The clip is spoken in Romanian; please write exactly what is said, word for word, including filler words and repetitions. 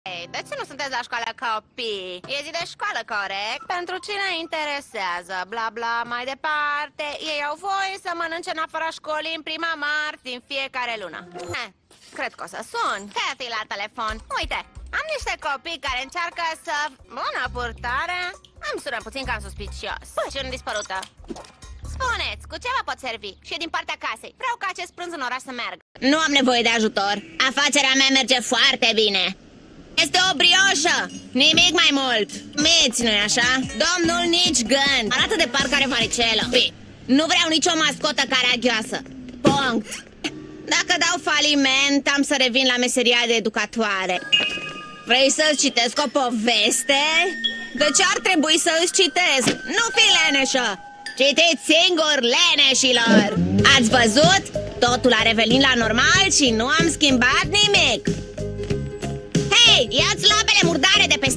Ei, de ce nu sunteți la școală copii? E zi de școală, corect? Pentru cine interesează, bla bla, mai departe. Ei au voie să mănânce în afara școlii în prima marți din fiecare lună. eh, Cred că o să sun. Cathy la telefon. Uite, am niște copii care încearcă să... Bună purtare. Îmi sună puțin cam suspicios. Păi, și nu dispărută. Spuneți, cu ce vă pot servi? Și din partea casei. Vreau ca acest prânz în oraș să meargă. Nu am nevoie de ajutor. Afacerea mea merge foarte bine. Este o brioșă, nimic mai mult. Miți, nu-i așa? Domnul nici gând. Arată de parcă are varicelă. Nu vreau nicio mascotă caragioasă. Punct. Dacă dau faliment, am să revin la meseria de educatoare. Vrei să-ți citesc o poveste? De ce ar trebui să îți citesc? Nu fi leneșă! Citiți singur, leneșilor! Ați văzut? Totul a revenit la normal și nu am schimbat nimic. Hei, ia-ți labele murdare de pe